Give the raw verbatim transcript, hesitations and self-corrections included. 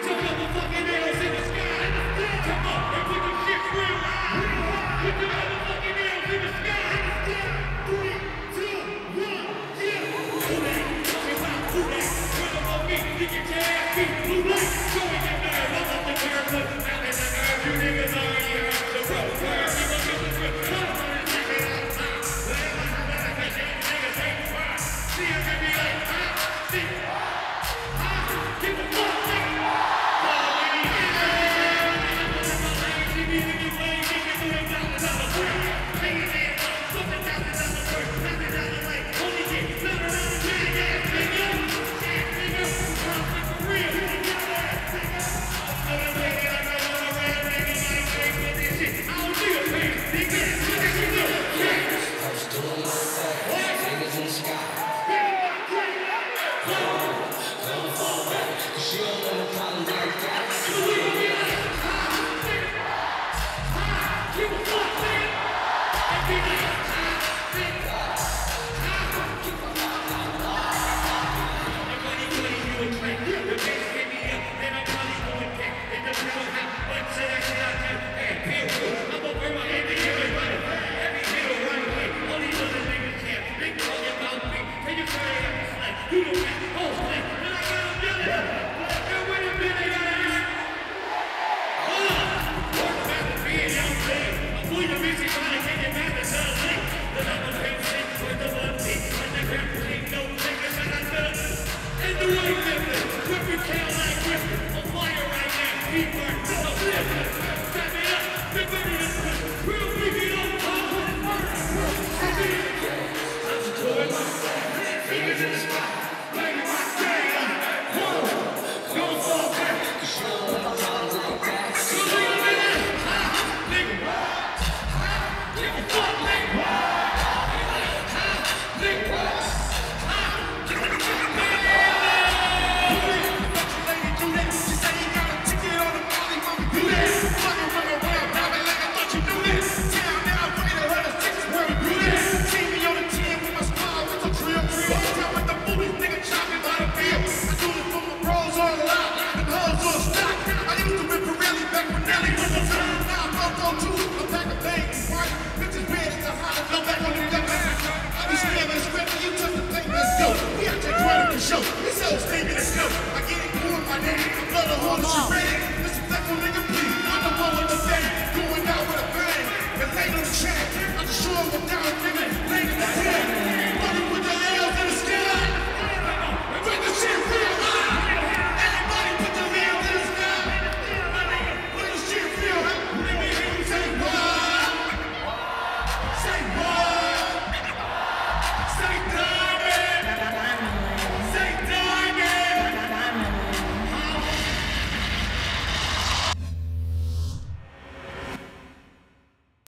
Show. It's so stupid as snow. I get it cool in my name. I'm blood a whole shit ready. This is that nigga, please. I'm the one with the thing. Going out with a bang. And late on the track.